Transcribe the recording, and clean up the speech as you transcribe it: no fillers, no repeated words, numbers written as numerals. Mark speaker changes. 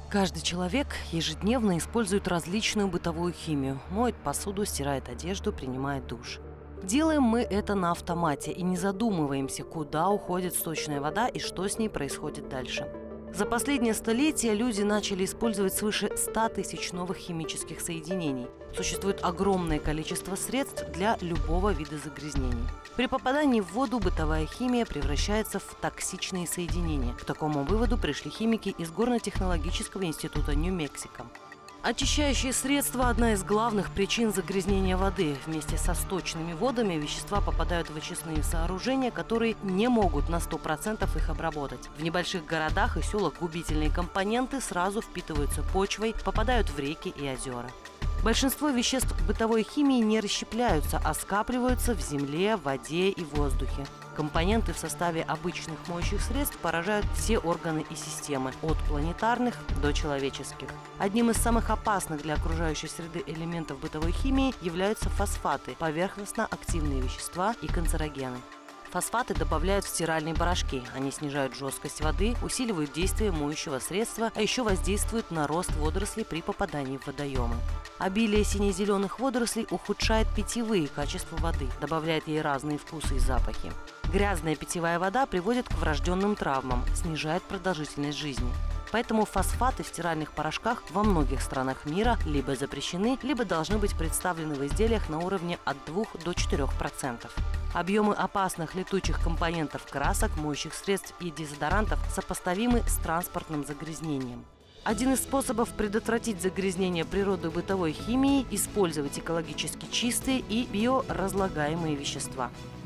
Speaker 1: Каждый человек ежедневно использует различную бытовую химию. Моет посуду, стирает одежду, принимает душ. Делаем мы это на автомате и не задумываемся, куда уходит сточная вода и что с ней происходит дальше. За последнее столетие люди начали использовать свыше 100 тысяч новых химических соединений. Существует огромное количество средств для любого вида загрязнений. При попадании в воду бытовая химия превращается в токсичные соединения. К такому выводу пришли химики из Горно-технологического института Нью-Мексико. Очищающие средства – одна из главных причин загрязнения воды. Вместе со сточными водами вещества попадают в очистные сооружения, которые не могут на 100% их обработать. В небольших городах и селах губительные компоненты сразу впитываются почвой, попадают в реки и озера. Большинство веществ бытовой химии не расщепляются, а скапливаются в земле, воде и воздухе. Компоненты в составе обычных моющих средств поражают все органы и системы, от планетарных до человеческих. Одним из самых опасных для окружающей среды элементов бытовой химии являются фосфаты – поверхностно-активные вещества и канцерогены. Фосфаты добавляют в стиральные порошки. Они снижают жесткость воды, усиливают действие моющего средства, а еще воздействуют на рост водорослей при попадании в водоемы. Обилие сине-зеленых водорослей ухудшает питьевые качества воды, добавляет ей разные вкусы и запахи. Грязная питьевая вода приводит к врожденным травмам, снижает продолжительность жизни. Поэтому фосфаты в стиральных порошках во многих странах мира либо запрещены, либо должны быть представлены в изделиях на уровне от 2 до 4%. Объемы опасных летучих компонентов красок, моющих средств и дезодорантов сопоставимы с транспортным загрязнением. Один из способов предотвратить загрязнение природы бытовой химией – использовать экологически чистые и биоразлагаемые вещества.